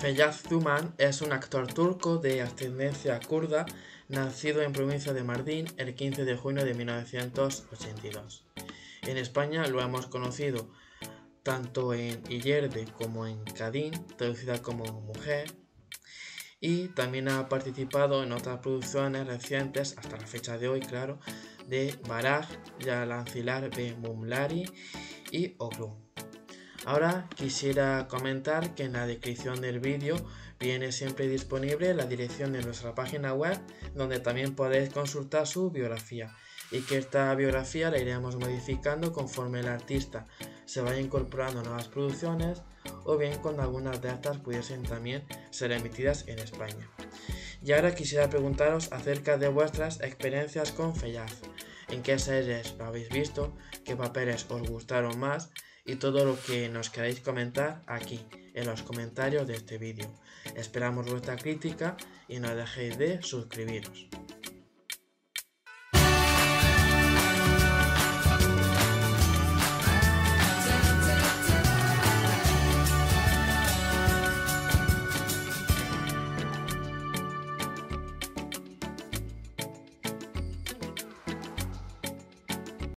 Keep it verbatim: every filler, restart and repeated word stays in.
Feyyaz Zuman es un actor turco de ascendencia kurda, nacido en provincia de Mardin el quince de junio de mil novecientos ochenta y dos. En España lo hemos conocido tanto en Illerde como en Cadín, traducida como Mujer, y también ha participado en otras producciones recientes, hasta la fecha de hoy, claro, de Baraj, Yalancilar ve Mumlari y Oglum. Ahora quisiera comentar que en la descripción del vídeo viene siempre disponible la dirección de nuestra página web, donde también podéis consultar su biografía, y que esta biografía la iremos modificando conforme el artista se vaya incorporando a nuevas producciones, o bien cuando algunas de estas pudiesen también ser emitidas en España. Y ahora quisiera preguntaros acerca de vuestras experiencias con Feyyaz, en qué series lo habéis visto, qué papeles os gustaron más, y todo lo que nos queráis comentar aquí, en los comentarios de este vídeo. Esperamos vuestra crítica y no dejéis de suscribiros.